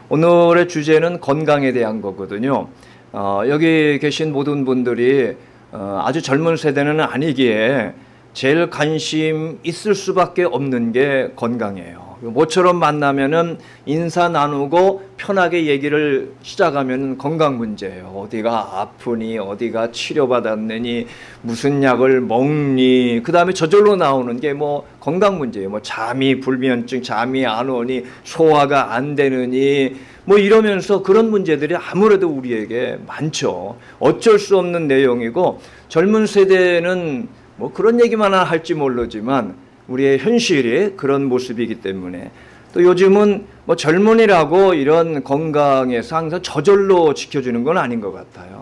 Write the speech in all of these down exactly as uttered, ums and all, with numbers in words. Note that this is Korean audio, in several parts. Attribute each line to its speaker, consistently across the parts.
Speaker 1: 오늘의 주제는 건강에 대한 거거든요. 어, 여기 계신 모든 분들이 어, 아주 젊은 세대는 아니기에 제일 관심 있을 수밖에 없는 게 건강이에요. 모처럼 만나면은 인사 나누고 편하게 얘기를 시작하면 건강 문제예요. 어디가 아프니, 어디가 치료받았느니, 무슨 약을 먹니, 그 다음에 저절로 나오는 게 뭐 건강 문제예요. 뭐 잠이 불면증, 잠이 안 오니, 소화가 안 되느니, 뭐 이러면서 그런 문제들이 아무래도 우리에게 많죠. 어쩔 수 없는 내용이고, 젊은 세대는 뭐 그런 얘기만 할지 모르지만 우리의 현실이 그런 모습이기 때문에, 또 요즘은 뭐 젊은이라고 이런 건강에서 항상 저절로 지켜주는 건 아닌 것 같아요.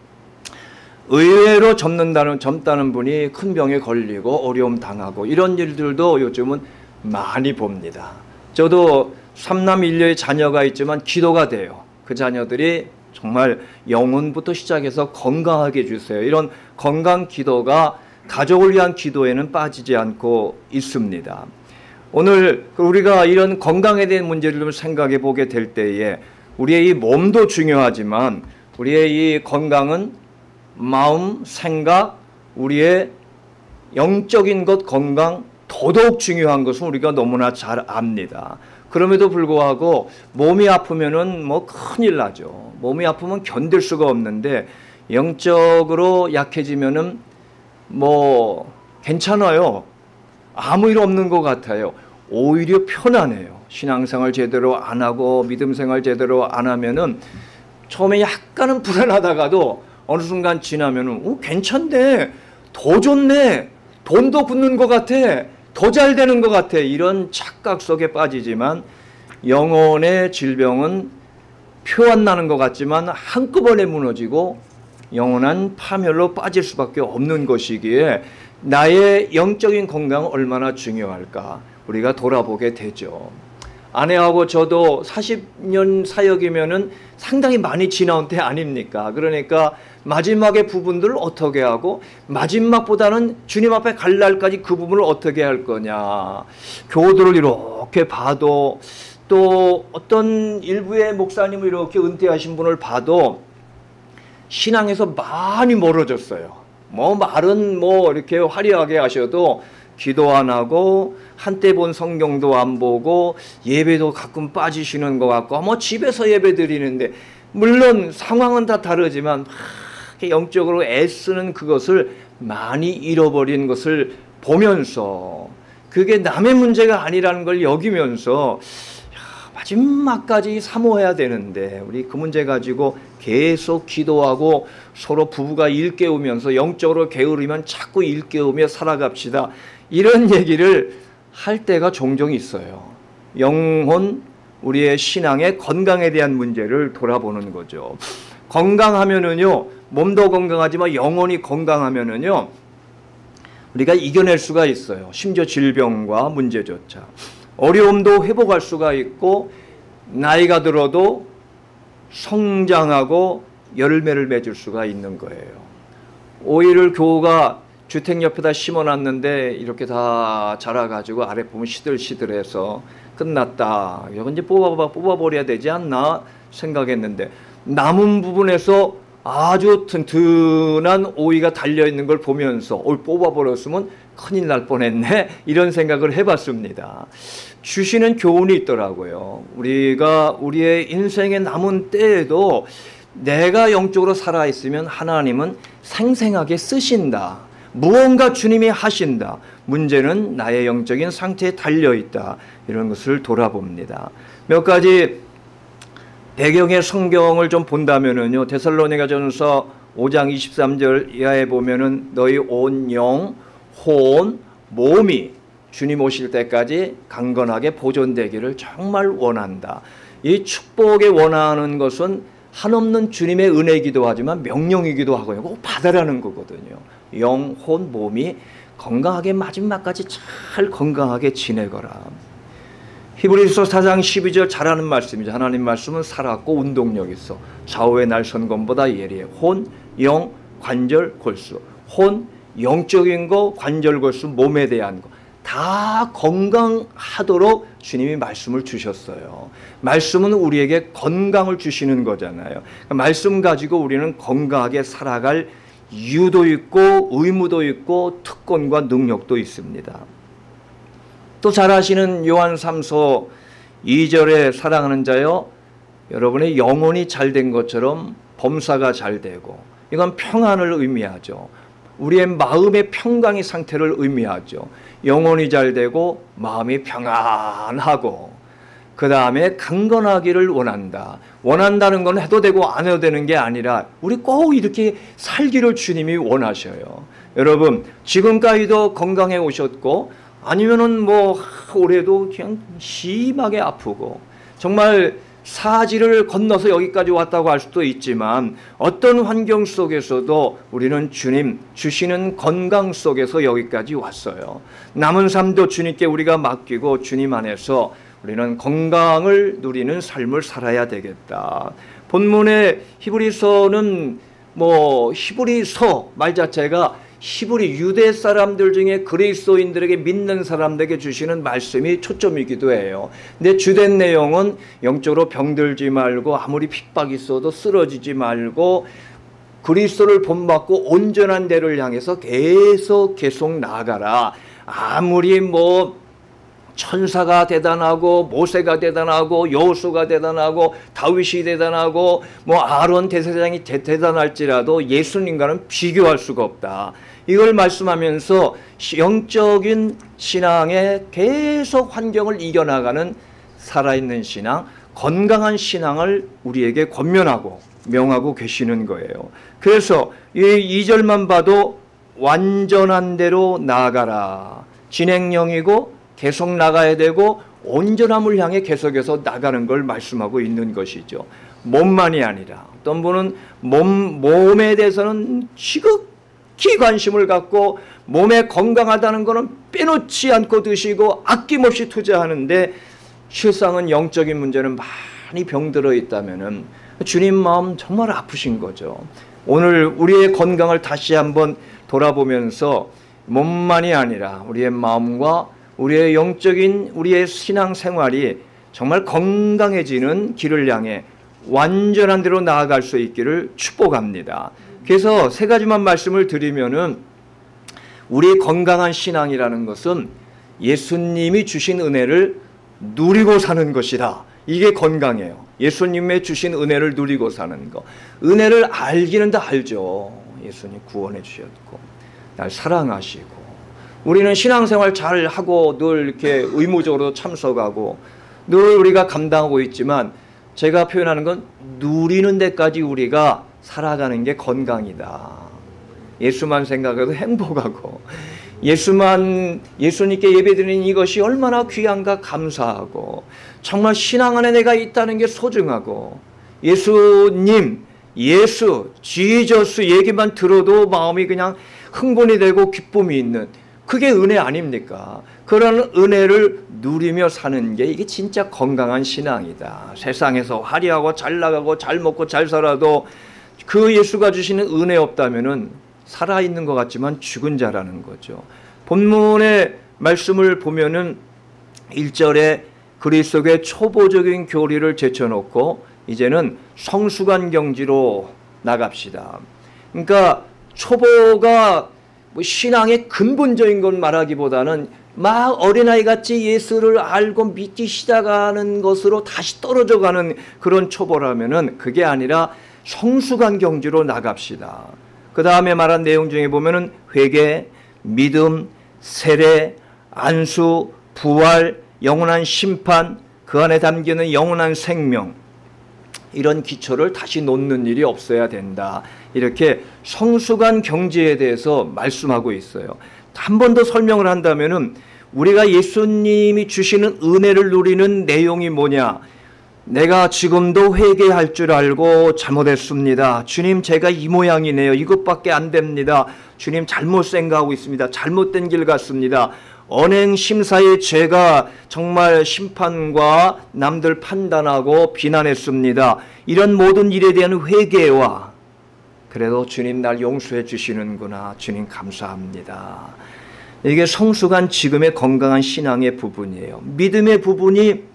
Speaker 1: 의외로 젊는다는, 젊다는 분이 큰 병에 걸리고 어려움 당하고 이런 일들도 요즘은 많이 봅니다. 저도 삼남 일녀의 자녀가 있지만 기도가 돼요. 그 자녀들이 정말 영혼부터 시작해서 건강하게 해주세요. 이런 건강 기도가 가족을 위한 기도에는 빠지지 않고 있습니다. 오늘 우리가 이런 건강에 대한 문제를 좀 생각해 보게 될 때에 우리의 이 몸도 중요하지만 우리의 이 건강은 마음, 생각, 우리의 영적인 것 건강 더더욱 중요한 것은 우리가 너무나 잘 압니다. 그럼에도 불구하고 몸이 아프면은 뭐 큰일 나죠. 몸이 아프면 견딜 수가 없는데 영적으로 약해지면은 뭐 괜찮아요. 아무 일 없는 것 같아요. 오히려 편안해요. 신앙생활 제대로 안 하고 믿음생활 제대로 안 하면은 처음에 약간은 불안하다가도 어느 순간 지나면은 어, 괜찮네, 더 좋네, 돈도 굳는 것 같아, 더 잘 되는 것 같아, 이런 착각 속에 빠지지만 영혼의 질병은 표 안 나는 것 같지만 한꺼번에 무너지고 영원한 파멸로 빠질 수밖에 없는 것이기에 나의 영적인 건강은 얼마나 중요할까 우리가 돌아보게 되죠. 아내하고 저도 사십 년 사역이면은 상당히 많이 지나온 때 아닙니까? 그러니까 마지막의 부분들을 어떻게 하고 마지막보다는 주님 앞에 갈 날까지 그 부분을 어떻게 할 거냐. 교우들을 이렇게 봐도 또 어떤 일부의 목사님을 이렇게 은퇴하신 분을 봐도 신앙에서 많이 멀어졌어요. 뭐 말은 뭐 이렇게 화려하게 하셔도 기도 안 하고 한때 본 성경도 안 보고 예배도 가끔 빠지시는 것 같고 뭐 집에서 예배 드리는데 물론 상황은 다 다르지만 막 영적으로 애쓰는 그것을 많이 잃어버린 것을 보면서 그게 남의 문제가 아니라는 걸 여기면서 마지막까지 사모해야 되는데 우리 그 문제 가지고 계속 기도하고 서로 부부가 일깨우면서 영적으로 게으르면 자꾸 일깨우며 살아갑시다, 이런 얘기를 할 때가 종종 있어요. 영혼, 우리의 신앙의 건강에 대한 문제를 돌아보는 거죠. 건강하면은요, 몸도 건강하지만 영혼이 건강하면은요 우리가 이겨낼 수가 있어요. 심지어 질병과 문제조차. 어려움도 회복할 수가 있고 나이가 들어도 성장하고 열매를 맺을 수가 있는 거예요. 오이를 교우가 주택 옆에다 심어놨는데 이렇게 다 자라가지고 아래 보면 시들시들해서 끝났다. 이건 이제 뽑아, 뽑아버려야 되지 않나 생각했는데 남은 부분에서 아주 튼튼한 오이가 달려있는 걸 보면서 어, 뽑아버렸으면 큰일 날 뻔했네, 이런 생각을 해봤습니다. 주시는 교훈이 있더라고요. 우리가 우리의 인생의 남은 때에도 내가 영적으로 살아있으면 하나님은 생생하게 쓰신다. 무언가 주님이 하신다. 문제는 나의 영적인 상태에 달려있다. 이런 것을 돌아봅니다. 몇 가지 배경의 성경을 좀 본다면은요, 데살로니가전서 오 장 이십삼 절 이하에 보면은 너희 온 영, 혼, 몸이 주님 오실 때까지 강건하게 보존되기를 정말 원한다. 이 축복에 원하는 것은 한없는 주님의 은혜이기도 하지만 명령이기도 하고요. 꼭 받아라는 거거든요. 영, 혼, 몸이 건강하게 마지막까지 잘 건강하게 지내거라. 히브리서 사 장 십이 절 잘하는 말씀이죠. 하나님 말씀은 살았고 운동력 있어. 좌우의 날 선검보다 예리해. 혼, 영, 관절, 골수. 혼, 영적인 거, 관절, 골수, 몸에 대한 거. 다 건강하도록 주님이 말씀을 주셨어요. 말씀은 우리에게 건강을 주시는 거잖아요. 말씀 가지고 우리는 건강하게 살아갈 이유도 있고 의무도 있고 특권과 능력도 있습니다. 또 잘 아시는 요한 삼서 이 절에 사랑하는 자여 여러분의 영혼이 잘된 것처럼 범사가 잘 되고, 이건 평안을 의미하죠. 우리의 마음의 평강의 상태를 의미하죠. 영혼이 잘 되고 마음이 평안하고 그 다음에 강건하기를 원한다. 원한다는 건 해도 되고 안 해도 되는 게 아니라 우리 꼭 이렇게 살기를 주님이 원하셔요. 여러분 지금까지도 건강해 오셨고 아니면은 뭐 올해도 그냥 심하게 아프고 정말 사지를 건너서 여기까지 왔다고 할 수도 있지만 어떤 환경 속에서도 우리는 주님 주시는 건강 속에서 여기까지 왔어요. 남은 삶도 주님께 우리가 맡기고 주님 안에서 우리는 건강을 누리는 삶을 살아야 되겠다. 본문의 히브리서는 뭐 히브리서 말 자체가 히브리 유대 사람들 중에 그리스도인들에게 믿는 사람들에게 주시는 말씀이 초점이기도 해요. 근데 주된 내용은 영적으로 병들지 말고 아무리 핍박이 있어도 쓰러지지 말고 그리스도를 본받고 온전한 데를 향해서 계속 계속 나아가라. 아무리 뭐 천사가 대단하고 모세가 대단하고 여호수아가 대단하고 다윗이 대단하고 뭐 아론 대제사장이 대단할지라도 예수님과는 비교할 수가 없다. 이걸 말씀하면서 영적인 신앙에 계속 환경을 이겨나가는 살아있는 신앙, 건강한 신앙을 우리에게 권면하고 명하고 계시는 거예요. 그래서 이 이 절만 봐도 완전한 대로 나아가라. 진행형이고 계속 나가야 되고 온전함을 향해 계속해서 나가는 걸 말씀하고 있는 것이죠. 몸만이 아니라 어떤 분은 몸, 몸에 대해서는 지극히 관심을 갖고 몸에 건강하다는 것은 빼놓지 않고 드시고 아낌없이 투자하는데 실상은 영적인 문제는 많이 병들어 있다면은 주님 마음 정말 아프신 거죠. 오늘 우리의 건강을 다시 한번 돌아보면서 몸만이 아니라 우리의 마음과 우리의 영적인 우리의 신앙생활이 정말 건강해지는 길을 향해 완전한 대로 나아갈 수 있기를 축복합니다. 그래서 세 가지만 말씀을 드리면은 우리 건강한 신앙이라는 것은 예수님이 주신 은혜를 누리고 사는 것이다. 이게 건강해요. 예수님의 주신 은혜를 누리고 사는 것. 은혜를 알기는 다 알죠. 예수님 구원해 주셨고 날 사랑하시고 우리는 신앙생활 잘 하고 늘 이렇게 의무적으로 참석하고 늘 우리가 감당하고 있지만 제가 표현하는 건 누리는 데까지 우리가 살아가는 게 건강이다. 예수만 생각해도 행복하고 예수만 예수님께 예배드리는 이것이 얼마나 귀한가 감사하고 정말 신앙 안에 내가 있다는 게 소중하고 예수님 예수 지저스 얘기만 들어도 마음이 그냥 흥분이 되고 기쁨이 있는 그게 은혜 아닙니까? 그런 은혜를 누리며 사는 게 이게 진짜 건강한 신앙이다. 세상에서 화려하고 잘 나가고 잘 먹고 잘 살아도 그 예수가 주시는 은혜 없다면은 살아있는 것 같지만 죽은 자라는 거죠. 본문의 말씀을 보면은 일 절에 그리스도의 초보적인 교리를 제쳐놓고 이제는 성수관 경지로 나갑시다. 그러니까 초보가 뭐 신앙의 근본적인 건 말하기보다는 막 어린아이 같이 예수를 알고 믿기 시작하는 것으로 다시 떨어져가는 그런 초보라면은 그게 아니라 성수관 경지로 나갑시다. 그 다음에 말한 내용 중에 보면은 회개, 믿음, 세례, 안수, 부활, 영원한 심판, 그 안에 담기는 영원한 생명, 이런 기초를 다시 놓는 일이 없어야 된다. 이렇게 성수관 경지에 대해서 말씀하고 있어요. 한 번 더 설명을 한다면은 우리가 예수님이 주시는 은혜를 누리는 내용이 뭐냐? 내가 지금도 회개할 줄 알고 잘못했습니다. 주님 제가 이 모양이네요. 이것밖에 안 됩니다. 주님 잘못 생각하고 있습니다. 잘못된 길 같습니다. 언행 심사의 죄가 정말 심판과 남들 판단하고 비난했습니다. 이런 모든 일에 대한 회개와 그래도 주님 날 용서해 주시는구나. 주님 감사합니다. 이게 성숙한 지금의 건강한 신앙의 부분이에요. 믿음의 부분이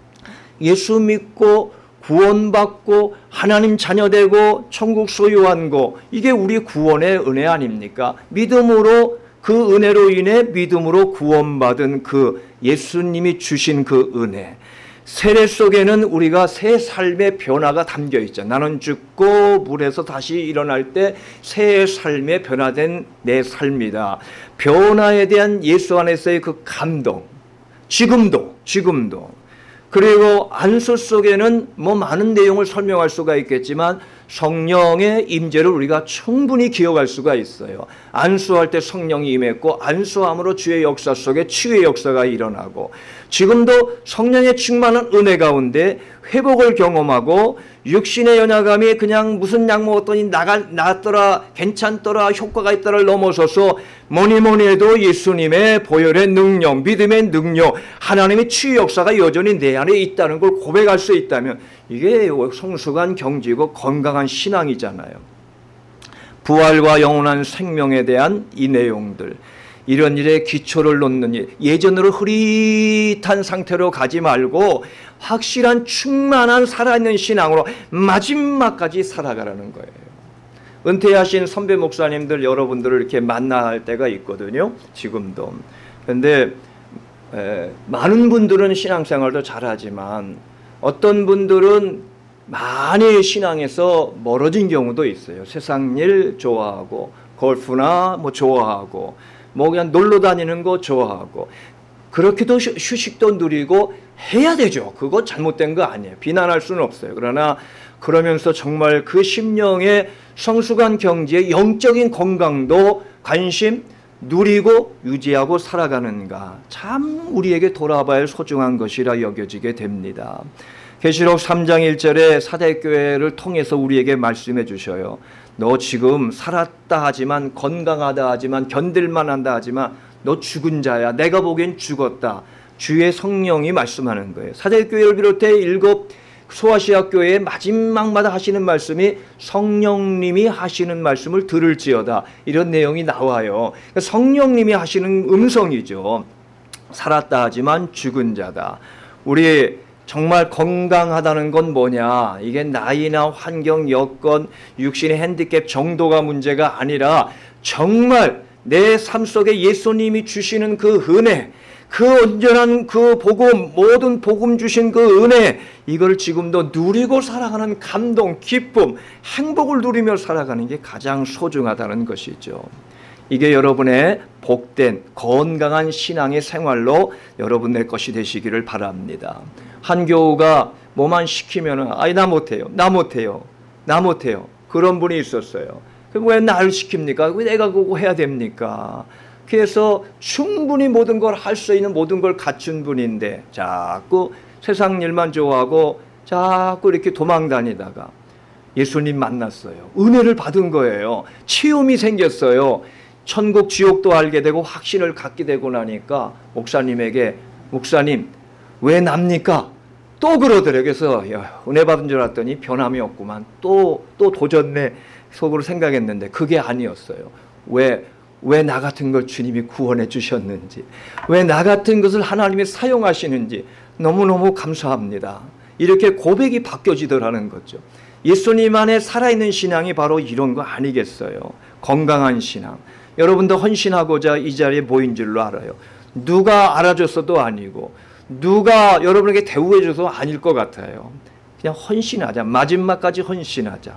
Speaker 1: 예수 믿고 구원받고 하나님 자녀되고 천국 소유한 거, 이게 우리 구원의 은혜 아닙니까? 믿음으로, 그 은혜로 인해 믿음으로 구원받은 그 예수님이 주신 그 은혜, 세례 속에는 우리가 새 삶의 변화가 담겨 있죠. 나는 죽고 물에서 다시 일어날 때 새 삶에 변화된 내 삶이다. 변화에 대한 예수 안에서의 그 감동, 지금도 지금도 그리고 안수 속에는 뭐 많은 내용을 설명할 수가 있겠지만 성령의 임재를 우리가 충분히 기억할 수가 있어요. 안수할 때 성령이 임했고, 안수함으로 주의 역사 속에 치유의 역사가 일어나고, 지금도 성령의 충만한 은혜 가운데 회복을 경험하고, 육신의 연약함이 그냥 무슨 약 먹었더니 나가, 낫더라, 괜찮더라, 효과가 있더라를 넘어서서 뭐니 뭐니 해도 예수님의 보혈의 능력, 믿음의 능력, 하나님의 치유 역사가 여전히 내 안에 있다는 걸 고백할 수 있다면 이게 성숙한 경지고 건강한 신앙이잖아요. 부활과 영원한 생명에 대한 이 내용들, 이런 일에 기초를 놓는 일, 예전으로 흐릿한 상태로 가지 말고 확실한 충만한 살아있는 신앙으로 마지막까지 살아가라는 거예요. 은퇴하신 선배 목사님들 여러분들을 이렇게 만날 때가 있거든요. 지금도. 그런데 에, 많은 분들은 신앙생활도 잘하지만 어떤 분들은 많이 신앙에서 멀어진 경우도 있어요. 세상 일 좋아하고 골프나 뭐 좋아하고 뭐 그냥 놀러 다니는 거 좋아하고, 그렇게도 휴식도 누리고 해야 되죠. 그거 잘못된 거 아니에요. 비난할 수는 없어요. 그러나 그러면서 정말 그 심령의 성숙한 경지에 영적인 건강도 관심 누리고 유지하고 살아가는가, 참 우리에게 돌아봐야 할 소중한 것이라 여겨지게 됩니다. 계시록 삼 장 일 절에 사대교회를 통해서 우리에게 말씀해 주셔요. 너 지금 살았다 하지만, 건강하다 하지만, 견딜만 한다 하지만 너 죽은 자야. 내가 보기엔 죽었다. 주의 성령이 말씀하는 거예요. 사대교회를 비롯해 일곱 소아시아 교회의 마지막마다 하시는 말씀이 성령님이 하시는 말씀을 들을지어다, 이런 내용이 나와요. 그러니까 성령님이 하시는 음성이죠. 살았다 하지만 죽은 자다. 우리 정말 건강하다는 건 뭐냐? 이게 나이나 환경, 여건, 육신의 핸디캡 정도가 문제가 아니라 정말 내 삶 속에 예수님이 주시는 그 은혜, 그 온전한 그 복음, 모든 복음 주신 그 은혜, 이걸 지금도 누리고 살아가는 감동, 기쁨, 행복을 누리며 살아가는 게 가장 소중하다는 것이죠. 이게 여러분의 복된 건강한 신앙의 생활로 여러분의 것이 되시기를 바랍니다. 한 교우가 뭐만 시키면은 아이 나 못해요, 나 못해요, 나 못해요, 그런 분이 있었어요. 왜 나를 시킵니까? 왜 내가 그거 해야 됩니까? 그래서 충분히 모든 걸 할 수 있는 모든 걸 갖춘 분인데 자꾸 세상 일만 좋아하고 자꾸 이렇게 도망다니다가 예수님 만났어요. 은혜를 받은 거예요. 치움이 생겼어요. 천국 지옥도 알게 되고 확신을 갖게 되고 나니까 목사님에게, 목사님 왜 납니까? 또 그러더래요. 그래서 야, 은혜 받은 줄 알았더니 변함이 없구만. 또, 또 도졌네 속으로 생각했는데 그게 아니었어요. 왜, 왜 나 같은 걸 주님이 구원해 주셨는지, 왜 나 같은 것을 하나님이 사용하시는지 너무너무 감사합니다. 이렇게 고백이 바뀌어지더라는 거죠. 예수님 안에 살아있는 신앙이 바로 이런 거 아니겠어요? 건강한 신앙. 여러분도 헌신하고자 이 자리에 모인 줄로 알아요. 누가 알아줬어도 아니고 누가 여러분에게 대우해줘서 아닐 것 같아요. 그냥 헌신하자. 마지막까지 헌신하자.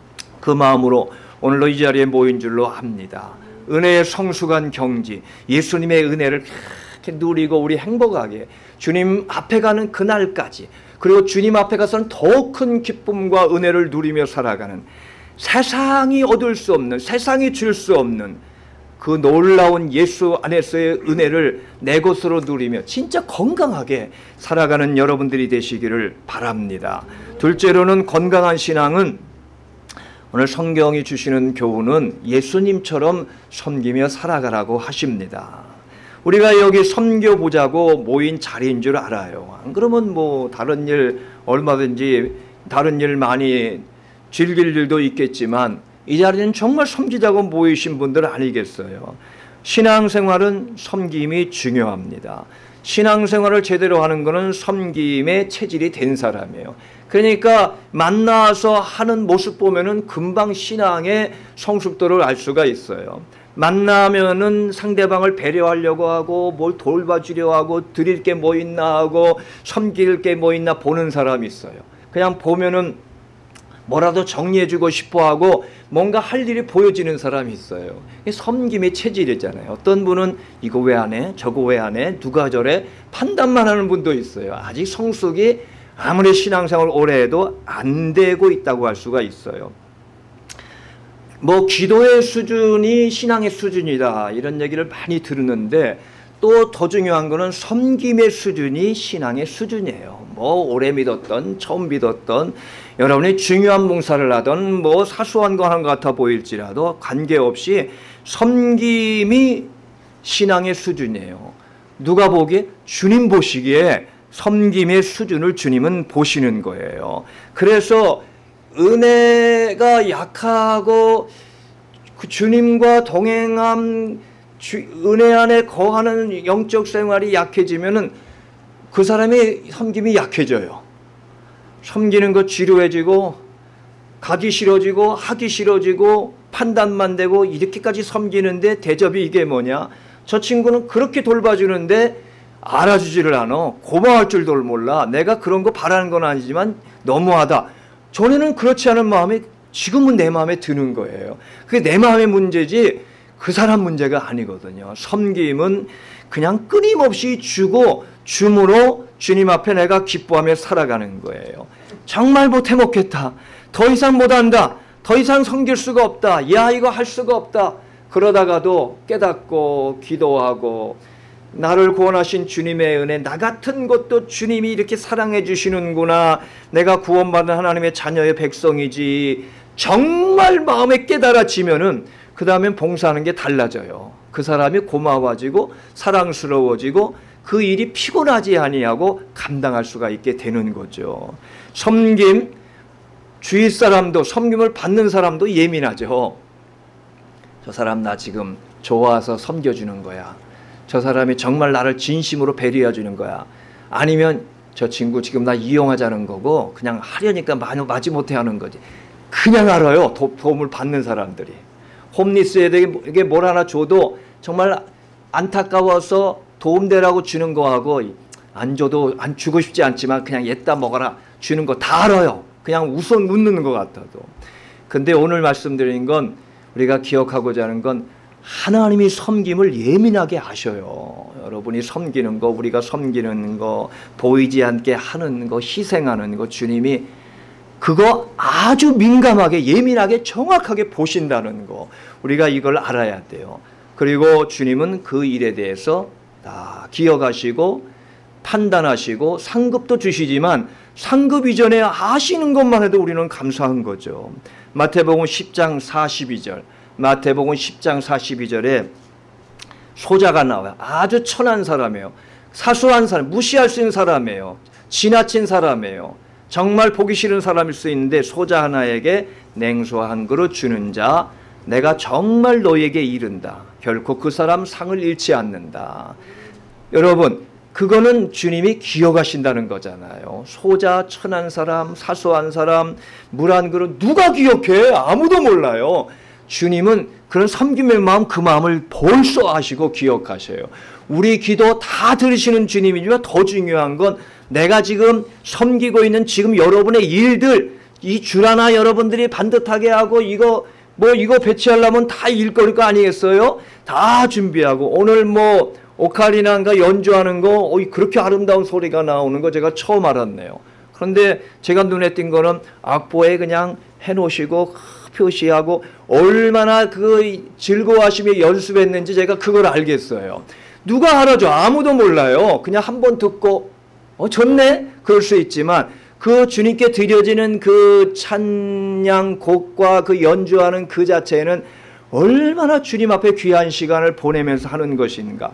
Speaker 1: 그 마음으로 오늘도 이 자리에 모인 줄로 압니다. 은혜의 성숙한 경지, 예수님의 은혜를 이렇게 누리고 우리 행복하게 주님 앞에 가는 그날까지, 그리고 주님 앞에 가서는 더 큰 기쁨과 은혜를 누리며 살아가는, 세상이 얻을 수 없는, 세상이 줄 수 없는 그 놀라운 예수 안에서의 은혜를 내 것으로 누리며 진짜 건강하게 살아가는 여러분들이 되시기를 바랍니다. 둘째로는 건강한 신앙은, 오늘 성경이 주시는 교훈은 예수님처럼 섬기며 살아가라고 하십니다. 우리가 여기 섬겨보자고 모인 자리인 줄 알아요. 안 그러면 뭐 다른 일 얼마든지 다른 일 많이 즐길 일도 있겠지만 이 자리는 정말 섬기자고 모이신 분들 아니겠어요. 신앙생활은 섬김이 중요합니다. 신앙생활을 제대로 하는 것은 섬김의 체질이 된 사람이에요. 그러니까 만나서 하는 모습 보면은 금방 신앙의 성숙도를 알 수가 있어요. 만나면은 상대방을 배려하려고 하고 뭘 돌봐주려 하고 드릴 게 뭐 있나 하고 섬길 게 뭐 있나 보는 사람이 있어요. 그냥 보면은 뭐라도 정리해주고 싶어하고 뭔가 할 일이 보여지는 사람이 있어요. 이게 섬김의 체질이잖아요. 어떤 분은 이거 왜 안 해? 저거 왜 안 해? 누가 저래? 판단만 하는 분도 있어요. 아직 성숙이 아무리 신앙생활 오래 해도 안 되고 있다고 할 수가 있어요. 뭐 기도의 수준이 신앙의 수준이다 이런 얘기를 많이 들었는데 또 더 중요한 거는 섬김의 수준이 신앙의 수준이에요. 뭐 오래 믿었던 처음 믿었던 여러분이 중요한 봉사를 하던 뭐 사소한 거 하는 것 같아 보일지라도 관계없이 섬김이 신앙의 수준이에요. 누가 보기에? 주님 보시기에 섬김의 수준을 주님은 보시는 거예요. 그래서 은혜가 약하고 그 주님과 동행함, 주, 은혜 안에 거하는 영적 생활이 약해지면은 그 사람의 섬김이 약해져요. 섬기는 거 지루해지고 가기 싫어지고 하기 싫어지고 판단만 되고 이렇게까지 섬기는데 대접이 이게 뭐냐? 저 친구는 그렇게 돌봐주는데 알아주지를 않아. 고마워할 줄도 몰라. 내가 그런 거 바라는 건 아니지만 너무하다. 전에는 그렇지 않은 마음이 지금은 내 마음에 드는 거예요. 그게 내 마음의 문제지 그 사람 문제가 아니거든요. 섬김은 그냥 끊임없이 주고 줌으로 주님 앞에 내가 기뻐하며 살아가는 거예요. 정말 못해 먹겠다. 더 이상 못한다. 더 이상 섬길 수가 없다. 야 이거 할 수가 없다. 그러다가도 깨닫고 기도하고 나를 구원하신 주님의 은혜, 나 같은 것도 주님이 이렇게 사랑해 주시는구나. 내가 구원받은 하나님의 자녀의 백성이지. 정말 마음에 깨달아지면은 그 다음엔 봉사하는 게 달라져요. 그 사람이 고마워지고 사랑스러워지고 그 일이 피곤하지 아니하고 감당할 수가 있게 되는 거죠. 섬김, 주위 사람도 섬김을 받는 사람도 예민하죠. 저 사람 나 지금 좋아서 섬겨주는 거야. 저 사람이 정말 나를 진심으로 배려해 주는 거야. 아니면 저 친구 지금 나 이용하자는 거고 그냥 하려니까 마지 못해 하는 거지. 그냥 알아요. 도, 도움을 받는 사람들이. 홈리스에게 뭘 하나 줘도 정말 안타까워서 도움되라고 주는 거하고 안 줘도 안 주고 싶지 않지만 그냥 얘다 먹어라 주는 거 다 알아요. 그냥 웃어 묻는 것 같아도. 근데 오늘 말씀드린 건 우리가 기억하고자 하는 건 하나님이 섬김을 예민하게 아셔요. 여러분이 섬기는 거, 우리가 섬기는 거, 보이지 않게 하는 거, 희생하는 거 주님이 그거 아주 민감하게 예민하게 정확하게 보신다는 거 우리가 이걸 알아야 돼요. 그리고 주님은 그 일에 대해서 다 기억하시고 판단하시고 상급도 주시지만 상급 이전에 아시는 것만 해도 우리는 감사한 거죠. 마태복음 십 장 사십이 절 마태복음 십 장 사십이 절에 소자가 나와요. 아주 천한 사람이에요. 사소한 사람, 무시할 수 있는 사람이에요. 지나친 사람이에요. 정말 보기 싫은 사람일 수 있는데 소자 하나에게 냉수 한 그릇 주는 자 내가 정말 너에게 이른다. 결코 그 사람 상을 잃지 않는다. 여러분 그거는 주님이 기억하신다는 거잖아요. 소자, 천한 사람, 사소한 사람, 물 한 그릇 누가 기억해? 아무도 몰라요. 주님은 그런 섬김의 마음 그 마음을 벌써 아시고 기억하셔요. 우리 기도 다 들으시는 주님이지만 더 중요한 건 내가 지금 섬기고 있는 지금 여러분의 일들 이 주라나 여러분들이 반듯하게 하고 이거 뭐 이거 배치하려면 다 일거릴 거 아니겠어요? 다 준비하고 오늘 뭐 오카리나인가 연주하는 거 어, 그렇게 아름다운 소리가 나오는 거 제가 처음 알았네요. 그런데 제가 눈에 띈 거는 악보에 그냥 해놓으시고 표시하고 얼마나 그 즐거워하시며 연습했는지 제가 그걸 알겠어요. 누가 알아줘? 아무도 몰라요. 그냥 한번 듣고 어 좋네? 그럴 수 있지만 그 주님께 드려지는 그 찬양 곡과 그 연주하는 그 자체는 얼마나 주님 앞에 귀한 시간을 보내면서 하는 것인가.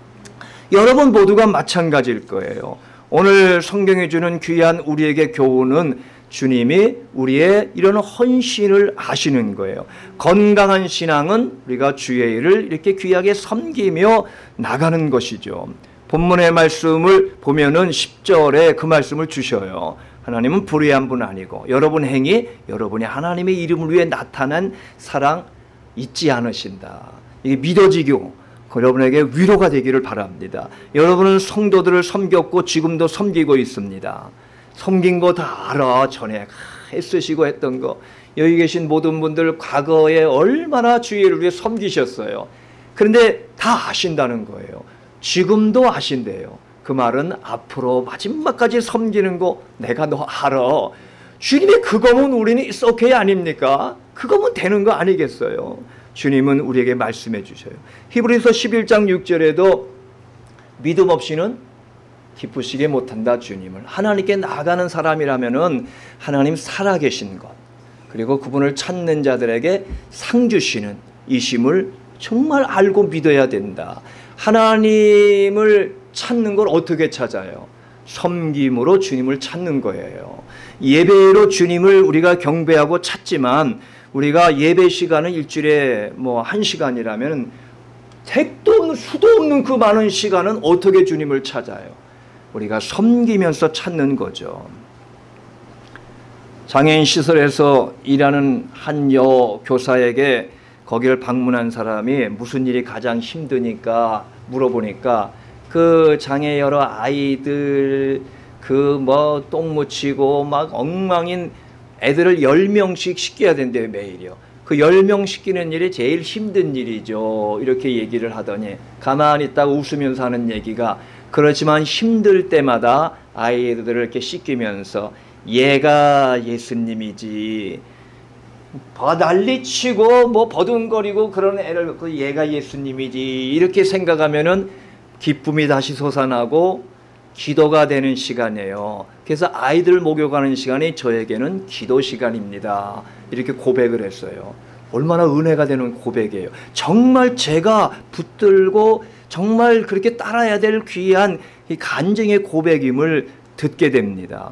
Speaker 1: 여러분 모두가 마찬가지일 거예요. 오늘 성경이 주는 귀한 우리에게 교훈은 주님이 우리의 이런 헌신을 아시는 거예요. 건강한 신앙은 우리가 주의 일을 이렇게 귀하게 섬기며 나가는 것이죠. 본문의 말씀을 보면은 십 절에 그 말씀을 주셔요. 하나님은 불의한 분 아니고 여러분 행위, 여러분이 하나님의 이름을 위해 나타난 사랑 잊지 않으신다. 이게 믿어지고 여러분에게 위로가 되기를 바랍니다. 여러분은 성도들을 섬겼고 지금도 섬기고 있습니다. 섬긴 거 다 알아. 전에 애쓰시고 했던 거. 여기 계신 모든 분들 과거에 얼마나 주의를 위해 섬기셨어요. 그런데 다 아신다는 거예요. 지금도 아신대요. 그 말은 앞으로 마지막까지 섬기는 거 내가 너 알아. 주님이 그거면 우리는 it's okay 아닙니까? 그거면 되는 거 아니겠어요? 주님은 우리에게 말씀해 주셔요. 히브리서 십일 장 육 절에도 믿음 없이는 기쁘시게 못한다 주님을. 하나님께 나아가는 사람이라면은 하나님 살아계신 것, 그리고 그분을 찾는 자들에게 상 주시는 이심을 정말 알고 믿어야 된다. 하나님을 찾는 걸 어떻게 찾아요? 섬김으로 주님을 찾는 거예요. 예배로 주님을 우리가 경배하고 찾지만 우리가 예배 시간은 일주일에 뭐 한 시간이라면 택도 없는 수도 없는 그 많은 시간은 어떻게 주님을 찾아요? 우리가 섬기면서 찾는 거죠. 장애인 시설에서 일하는 한 여 교사에게 거기를 방문한 사람이 무슨 일이 가장 힘드니까 물어보니까 그 장애 여러 아이들 그 뭐 똥 묻히고 막 엉망인 애들을 열 명씩 씻겨야 된대요, 매일이요. 그 열 명 씻기는 일이 제일 힘든 일이죠. 이렇게 얘기를 하더니 가만히 있다가 웃으면서 하는 얘기가, 그렇지만 힘들 때마다 아이들을 이렇게 씻기면서 얘가 예수님이지, 봐 난리치고 뭐 버둥거리고 그런 애를 그 얘가 예수님이지 이렇게 생각하면은 기쁨이 다시 솟아나고 기도가 되는 시간이에요. 그래서 아이들 목욕하는 시간이 저에게는 기도 시간입니다. 이렇게 고백을 했어요. 얼마나 은혜가 되는 고백이에요. 정말 제가 붙들고 정말 그렇게 따라야 될 귀한 이 간증의 고백임을 듣게 됩니다.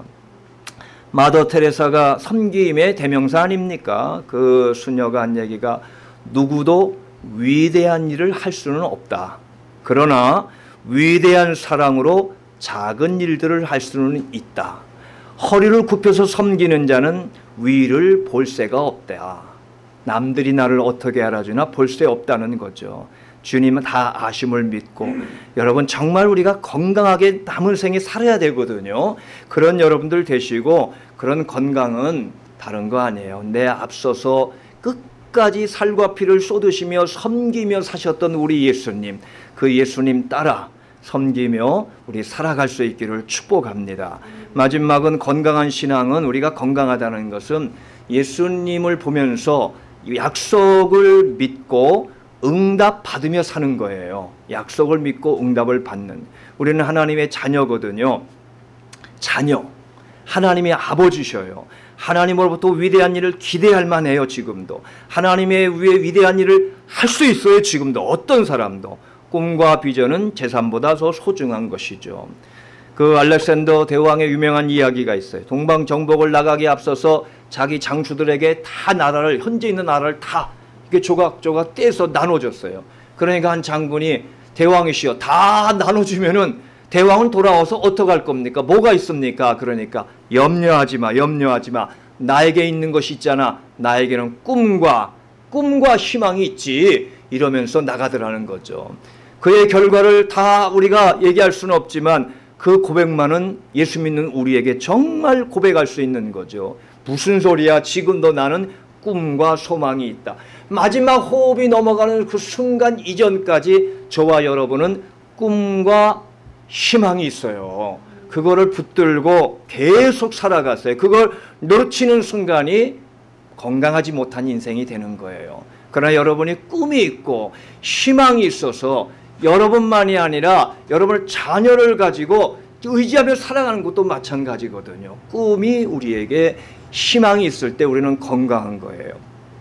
Speaker 1: 마더 테레사가 섬김의 대명사 아닙니까? 그 수녀가 한 얘기가 누구도 위대한 일을 할 수는 없다. 그러나 위대한 사랑으로 작은 일들을 할 수는 있다. 허리를 굽혀서 섬기는 자는 위를 볼 새가 없다. 남들이 나를 어떻게 알아주나 볼 새 없다는 거죠. 주님은 다 아심을 믿고, 여러분 정말 우리가 건강하게 남은 생에 살아야 되거든요. 그런 여러분들 되시고, 그런 건강은 다른 거 아니에요. 내 앞서서 끝까지 살과 피를 쏟으시며 섬기며 사셨던 우리 예수님, 그 예수님 따라 섬기며 우리 살아갈 수 있기를 축복합니다. 마지막은 건강한 신앙은, 우리가 건강하다는 것은 예수님을 보면서 약속을 믿고 응답 받으며 사는 거예요. 약속을 믿고 응답을 받는. 우리는 하나님의 자녀거든요. 자녀. 하나님의 아버지셔요. 하나님으로부터 위대한 일을 기대할 만해요. 지금도. 하나님의 위에 위대한 일을 할 수 있어요. 지금도. 어떤 사람도. 꿈과 비전은 재산보다 더 소중한 것이죠. 그 알렉산더 대왕의 유명한 이야기가 있어요. 동방정복을 나가기에 앞서서 자기 장수들에게 다 나라를, 현재 있는 나라를 다 이렇게 조각조각 떼서 나눠줬어요. 그러니까 한 장군이 대왕이시여 다 나눠주면은 대왕은 돌아와서 어떡할 겁니까? 뭐가 있습니까? 그러니까 염려하지 마, 염려하지 마. 나에게 있는 것이 있잖아. 나에게는 꿈과 꿈과 희망이 있지. 이러면서 나가더라는 거죠. 그의 결과를 다 우리가 얘기할 수는 없지만 그 고백만은 예수 믿는 우리에게 정말 고백할 수 있는 거죠. 무슨 소리야? 지금도 나는 꿈과 소망이 있다. 마지막 호흡이 넘어가는 그 순간 이전까지 저와 여러분은 꿈과 희망이 있어요. 그거를 붙들고 계속 살아갔어요. 그걸 놓치는 순간이 건강하지 못한 인생이 되는 거예요. 그러나 여러분이 꿈이 있고 희망이 있어서 여러분만이 아니라 여러분의 자녀를 가지고 의지하며 살아가는 것도 마찬가지거든요. 꿈이 우리에게 희망이 있을 때 우리는 건강한 거예요.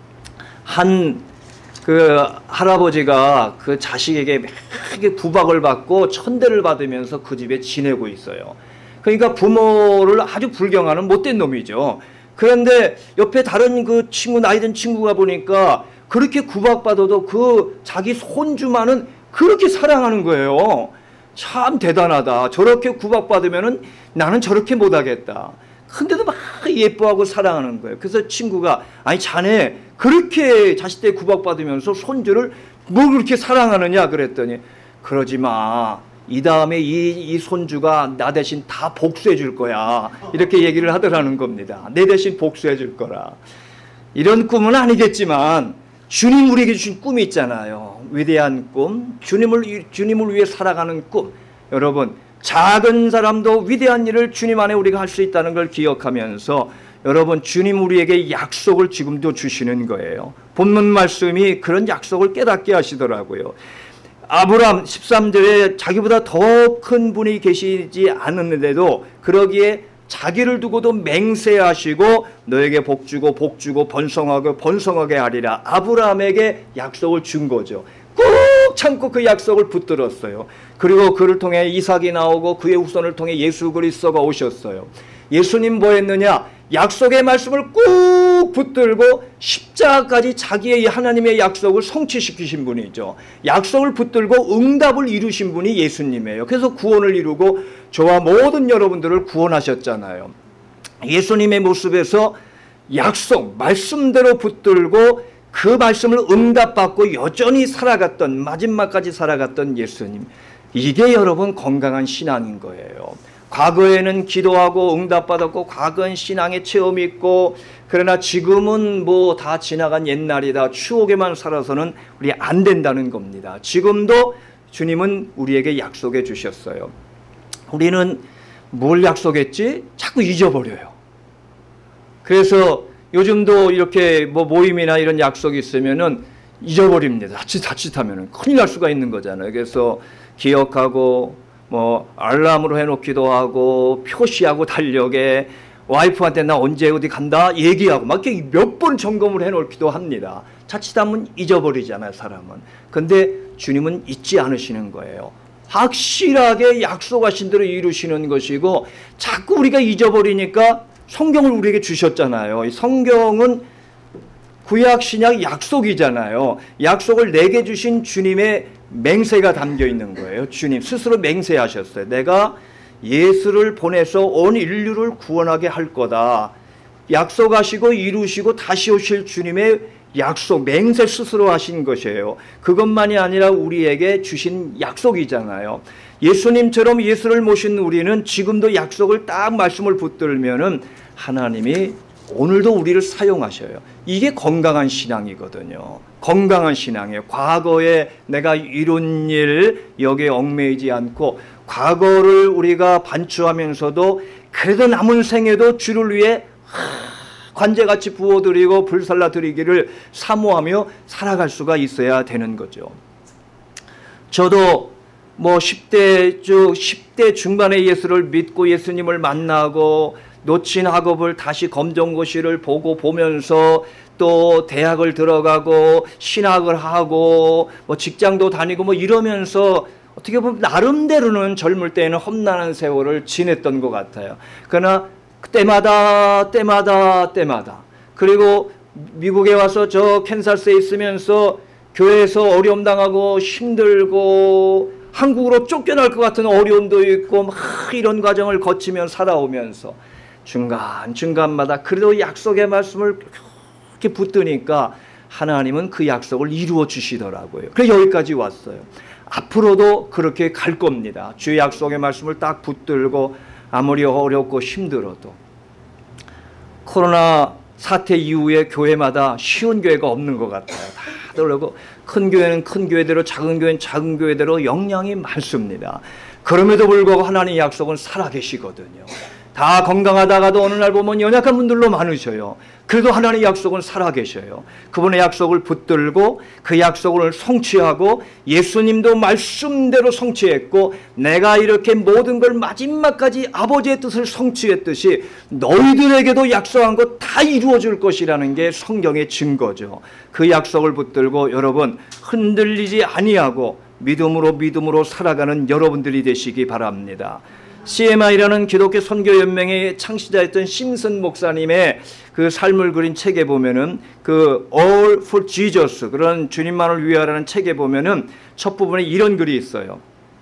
Speaker 1: 한 그 할아버지가 그 자식에게 막 구박을 받고 천대를 받으면서 그 집에 지내고 있어요. 그러니까 부모를 아주 불경하는 못된 놈이죠. 그런데 옆에 다른 그 친구, 나이 든 친구가 보니까 그렇게 구박받아도 그 자기 손주만은 그렇게 사랑하는 거예요. 참 대단하다. 저렇게 구박받으면은 나는 저렇게 못하겠다. 근데도 막 예뻐하고 사랑하는 거예요. 그래서 친구가 아니 자네 그렇게 자식들 구박받으면서 손주를 뭘 그렇게 사랑하느냐 그랬더니 그러지 마. 이 다음에 이, 이 손주가 나 대신 다 복수해 줄 거야. 이렇게 얘기를 하더라는 겁니다. 내 대신 복수해 줄 거라. 이런 꿈은 아니겠지만 주님 우리에게 주신 꿈이 있잖아요. 위대한 꿈, 주님을, 주님을 위해 살아가는 꿈. 여러분 작은 사람도 위대한 일을 주님 안에 우리가 할 수 있다는 걸 기억하면서 여러분 주님 우리에게 약속을 지금도 주시는 거예요. 본문 말씀이 그런 약속을 깨닫게 하시더라고요. 아브람 십삼 절에 자기보다 더 큰 분이 계시지 않았는데도 그러기에 자기를 두고도 맹세하시고 너에게 복주고 복주고 번성하고 번성하게 하리라. 아브라함에게 약속을 준 거죠. 꾹 참고 그 약속을 붙들었어요. 그리고 그를 통해 이삭이 나오고 그의 후손을 통해 예수 그리스도가 오셨어요. 예수님 뭐 했느냐? 약속의 말씀을 꾹 붙들고 십자가까지 자기의 하나님의 약속을 성취시키신 분이죠. 약속을 붙들고 응답을 이루신 분이 예수님이에요. 그래서 구원을 이루고 저와 모든 여러분들을 구원하셨잖아요. 예수님의 모습에서 약속, 말씀대로 붙들고 그 말씀을 응답받고 여전히 살아갔던, 마지막까지 살아갔던 예수님. 이게 여러분 건강한 신앙인 거예요. 과거에는 기도하고 응답받았고 과거엔 신앙의 체험이 있고 그러나 지금은 뭐 다 지나간 옛날이다. 추억에만 살아서는 우리 안 된다는 겁니다. 지금도 주님은 우리에게 약속해 주셨어요. 우리는 뭘 약속했지? 자꾸 잊어버려요. 그래서 요즘도 이렇게 뭐 모임이나 이런 약속이 있으면은 잊어버립니다. 자칫 자칫하면은 큰일 날 수가 있는 거잖아요. 그래서 기억하고 뭐 알람으로 해놓기도 하고 표시하고 달력에 와이프한테 나 언제 어디 간다 얘기하고 막 이렇게 몇 번 점검을 해놓기도 합니다. 자칫하면 잊어버리잖아요, 사람은. 근데 주님은 잊지 않으시는 거예요. 확실하게 약속하신 대로 이루시는 것이고 자꾸 우리가 잊어버리니까 성경을 우리에게 주셨잖아요. 이 성경은 구약 신약 약속이잖아요. 약속을 내게 주신 주님의 맹세가 담겨 있는 거예요. 주님 스스로 맹세하셨어요. 내가 예수를 보내서 온 인류를 구원하게 할 거다. 약속하시고 이루시고 다시 오실 주님의 약속, 맹세 스스로 하신 것이에요. 그것만이 아니라 우리에게 주신 약속이잖아요. 예수님처럼 예수를 모신 우리는 지금도 약속을 딱 말씀을 붙들면은 하나님이 오늘도 우리를 사용하셔요. 이게 건강한 신앙이거든요. 건강한 신앙이에요. 과거에 내가 이룬 일 여기에 얽매이지 않고 과거를 우리가 반추하면서도 그래도 남은 생에도 주를 위해 관제같이 부어드리고 불살라드리기를 사모하며 살아갈 수가 있어야 되는 거죠. 저도 뭐 십 대 중 십 대 중반에 예수를 믿고 예수님을 만나고 놓친 학업을 다시 검정고시를 보고 보면서 또 대학을 들어가고 신학을 하고 뭐 직장도 다니고 뭐 이러면서 어떻게 보면 나름대로는 젊을 때에는 험난한 세월을 지냈던 것 같아요. 그러나 때마다 때마다 때마다 그리고 미국에 와서 저 캔사스에 있으면서 교회에서 어려움 당하고 힘들고 한국으로 쫓겨날 것 같은 어려움도 있고 막 이런 과정을 거치며 살아오면서 중간중간마다 그래도 약속의 말씀을 이렇게 붙드니까 하나님은 그 약속을 이루어 주시더라고요. 그래서 여기까지 왔어요. 앞으로도 그렇게 갈 겁니다. 주의 약속의 말씀을 딱 붙들고 아무리 어렵고 힘들어도. 코로나 사태 이후에 교회마다 쉬운 교회가 없는 것 같아요. 다들 그러고 큰 교회는 큰 교회대로 작은 교회는 작은 교회대로 역량이 많습니다. 그럼에도 불구하고 하나님의 약속은 살아계시거든요. 다 건강하다가도 어느 날 보면 연약한 분들로 많으셔요. 그래도 하나님의 약속은 살아계셔요. 그분의 약속을 붙들고 그 약속을 성취하고 예수님도 말씀대로 성취했고 내가 이렇게 모든 걸 마지막까지 아버지의 뜻을 성취했듯이 너희들에게도 약속한 것 다 이루어 줄 것이라는 게 성경의 증거죠. 그 약속을 붙들고 여러분 흔들리지 아니하고 믿음으로 믿음으로 살아가는 여러분들이 되시기 바랍니다. 씨엠아이라는 기독교 선교 연맹의 창시자였던 심슨 목사님의 그 삶을 그린 책에 보면은 그 All for Jesus, 그런 주님만을 위하라는 책에 보면은 첫 부분에 이런 글이 있어요.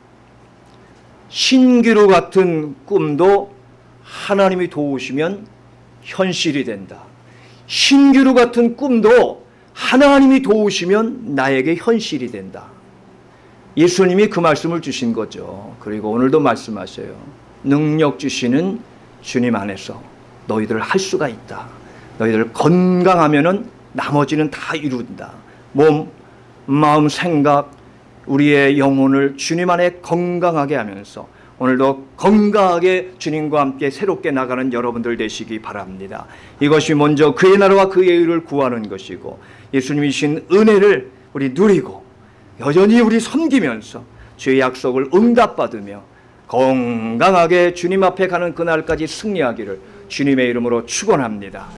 Speaker 1: 신기루 같은 꿈도 하나님이 도우시면 현실이 된다. 신기루 같은 꿈도 하나님이 도우시면 나에게 현실이 된다. 예수님이 그 말씀을 주신 거죠. 그리고 오늘도 말씀하셔요. 능력 주시는 주님 안에서 너희들 할 수가 있다. 너희들 건강하면은 나머지는 다 이룬다. 몸, 마음, 생각, 우리의 영혼을 주님 안에 건강하게 하면서 오늘도 건강하게 주님과 함께 새롭게 나가는 여러분들 되시기 바랍니다. 이것이 먼저 그의 나라와 그의 의를 구하는 것이고 예수님이 주신 은혜를 우리 누리고 여전히 우리 섬기면서 주의 약속을 응답받으며 건강하게 주님 앞에 가는 그날까지 승리하기를 주님의 이름으로 축원합니다.